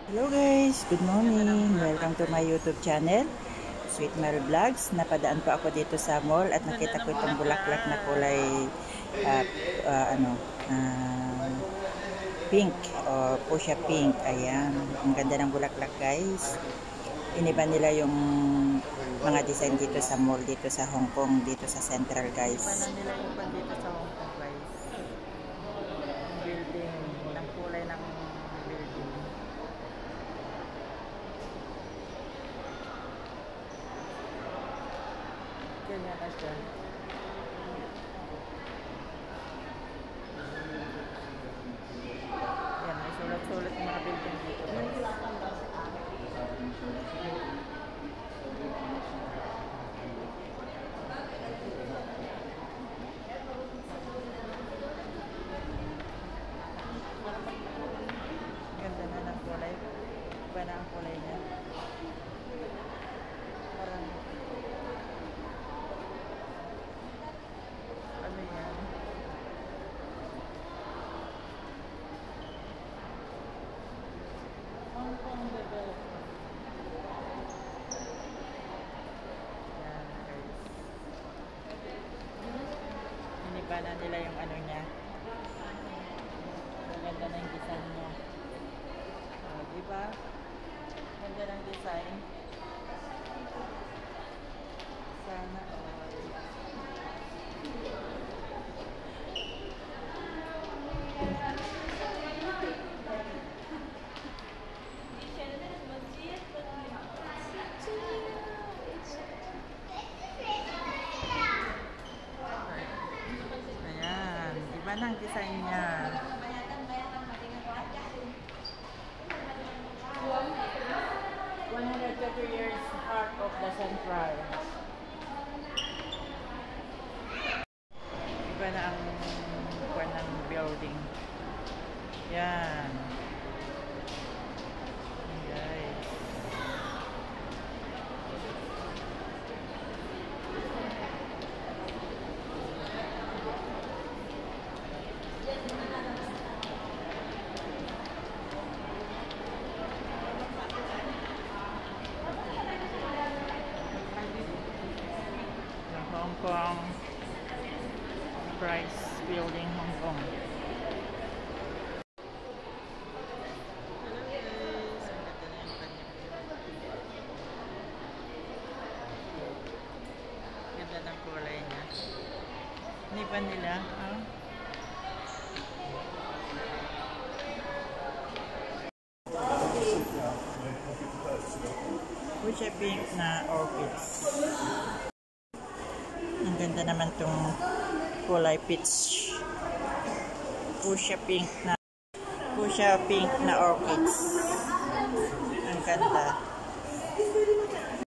Hello guys, good morning. Welcome to my YouTube channel, Sweet Mary Vlogs. Napadaan pa ako dito sa mall at nakita ko itong bulaklak na kulay uh, uh, ano, uh, pink o fuchsia pink. Ayan, ang ganda ng bulaklak guys. Iniba nila yung mga design dito sa mall, dito sa Hong Kong, dito sa Central guys. Iniba nila yung pan dito sa Hong Kong guys. Building, ng kulay ng building. Ganyan na siya. Yan, may sulat-sulat yung mga building dito. Ganda na ng kulay. Iba na ang kulay niya. Parang ano yan? Hong Kong development. Yan guys. Iniba na nila yung ano niya. Maganda na yung design niya. Diba? Ganda ng design. Sana ayan, iba ng design niya. 130 years heart of the Central. Iba na ang kuwan ng building. Yan. Guys. Hong Kong Price Building, Hong Kong. Ganda ng kulay niya. Hindi pa nila, fuchsia pink na orchids. Ang ganda naman tong kulay peach. Fuchsia pink na orchids. Ang ganda.